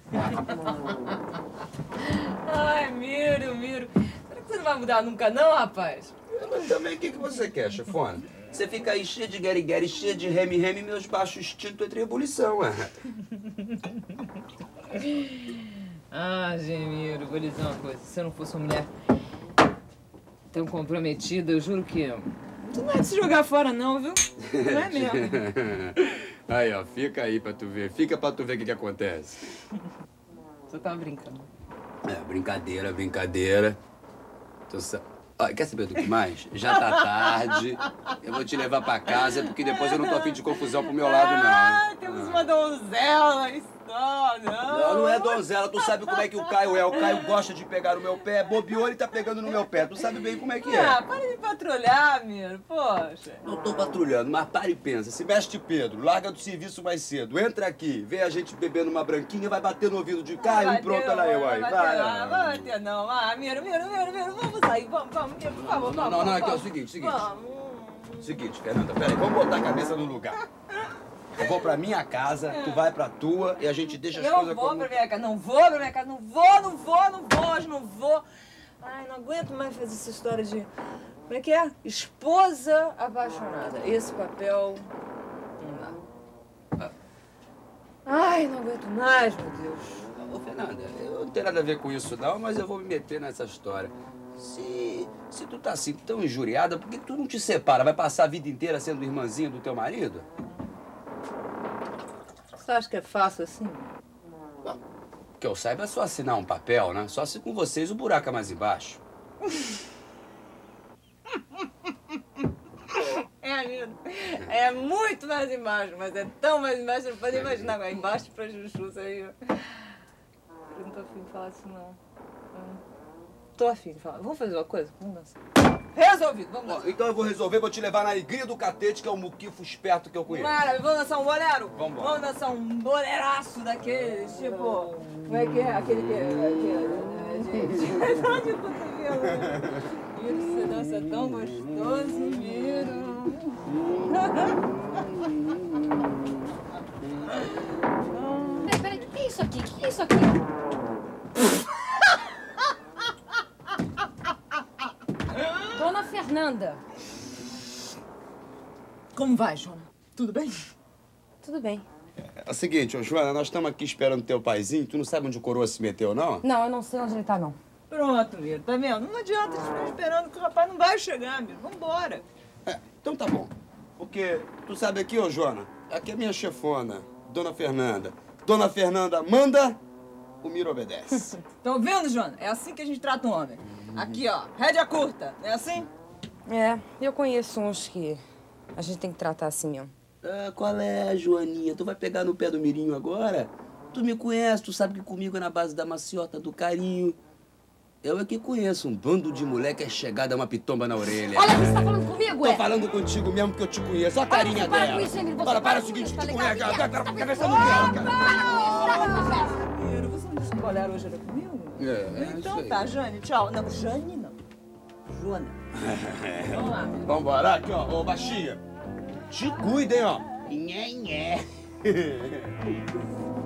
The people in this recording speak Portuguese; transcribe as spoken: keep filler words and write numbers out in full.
Ai, Miro, Miro. Será que você não vai mudar nunca não, rapaz? Mas também o que, que você quer, chefona? Você fica aí cheia de gueri-gueri, cheia de reme-reme, meus baixos instintos entram em ebulição, é. Ah, Gemiro, vou lhe dizer uma coisa. Se você não fosse uma mulher tão comprometida, eu juro que... Tu não é de se jogar fora, não, viu? Não é mesmo. Aí, ó, fica aí pra tu ver. Fica pra tu ver o que, que acontece. Você tava brincando. É, brincadeira, brincadeira. Tu sa... ah, quer saber do que mais? Já tá tarde. Eu vou te levar pra casa, porque depois eu não tô afim de confusão pro meu lado, não. Ah, temos uma donzela, não, não. Não, não é donzela. Tu sabe como é que o Caio é. O Caio gosta de pegar no meu pé. Bobeou, ele tá pegando no meu pé. Tu sabe bem como é que é. Ah, para de patrulhar, Miro. Poxa. Não tô patrulhando, mas para e pensa. Se veste Pedro, larga do serviço mais cedo. Entra aqui, vê a gente bebendo uma branquinha, vai bater no ouvido de Caio e pronto, olha eu aí. Vai, vai. Não vai bater não. Ah, Miro, Miro, Miro, Miro. Vamos sair, vamos, vamos, Miro, por favor, Não, vamos. não, não, aqui é o vamos. seguinte, seguinte. Vamos. Seguinte, Fernanda, peraí, vamos botar a cabeça no lugar. Eu vou pra minha casa, tu vai pra tua e a gente deixa as Eu coisas vou como... pra minha casa, não vou pra minha casa, não vou, não vou, não vou, hoje não vou. Ai, não aguento mais fazer essa história de... Como é que é? Esposa apaixonada. Esse papel não dá. Ai, não aguento mais, meu Deus. Ô, Fernanda, eu não tenho nada a ver com isso não, mas eu vou me meter nessa história. Se, se tu tá assim tão injuriada, por que tu não te separa? Vai passar a vida inteira sendo irmãzinha do teu marido? Você acha que é fácil assim? Que eu saiba é só assinar um papel, né? Só se com vocês o buraco é mais embaixo. É, lindo. É muito mais embaixo, mas é tão mais embaixo, você não pode imaginar. Agora, embaixo pra Chuchu, isso aí. Eu não tô afim de falar disso, não. Eu tô afim de falar. Vamos fazer uma coisa? Vamos dançar. Resolvido, vamos dançar. Bom, então eu vou resolver, vou te levar na alegria do catete, que é o muquifo esperto que eu conheço. Maravilha, vamos dançar um bolero? Vamos Vamos dançar um boleraço daqueles, tipo... Como é que é? Aquele que... Aquele... De... de cotovelo, né? Isso, você dança tão gostoso, Miro. Peraí, peraí, o que é isso aqui? O que é isso aqui? Dona Fernanda. Como vai, Joana? Tudo bem? Tudo bem. É o seguinte, ô Joana, nós estamos aqui esperando teu paizinho. Tu não sabe onde o coroa se meteu, não? Não, eu não sei onde ele tá, não. Pronto, Miro, tá vendo? Não adianta ficar esperando que o rapaz não vai chegar, Miro. Vambora. É, então tá bom. Porque tu sabe aqui, ô Joana, aqui é minha chefona, Dona Fernanda. Dona Fernanda manda, o Miro obedece. Tá ouvindo, Joana? É assim que a gente trata um homem. Aqui, ó, rédea curta. É assim? É, eu conheço uns que a gente tem que tratar assim mesmo. Ah, qual é, Joaninha? Tu vai pegar no pé do Mirinho agora? Tu me conhece, tu sabe que comigo é na base da maciota, do carinho. Eu é que conheço um bando de mulher que é chegada uma pitomba na orelha. Olha, você tá falando comigo, Tô é? falando contigo mesmo porque eu te conheço. Olha a Olha, carinha você para dela. com isso, Emílio, você Para, para para, é o com seguinte, isso, te tá conheço. legal? Cara, cara, Tá cabeça no vendo? pé, cara. Para com isso, estraga a festa. Miro, você não disse que o bolero hoje era comigo? É, é Então isso aí. tá, Jane, tchau. Não, Jane não. Joana. Vamos lá, Miro. Vambora, aqui, ó, ô baixinha. Te cuida, hein, ó. Nhé, nhé.